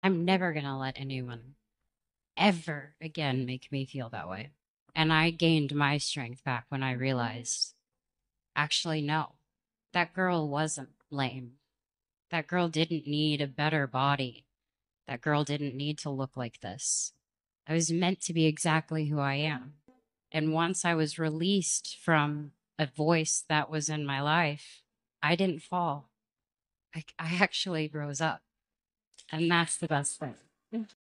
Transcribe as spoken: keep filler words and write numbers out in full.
I'm never going to let anyone ever again make me feel that way. And I gained my strength back when I realized, actually, no, that girl wasn't lame. That girl didn't need a better body. That girl didn't need to look like this. I was meant to be exactly who I am. And once I was released from a voice that was in my life, I didn't fall. I, I actually rose up. And that's the best thing.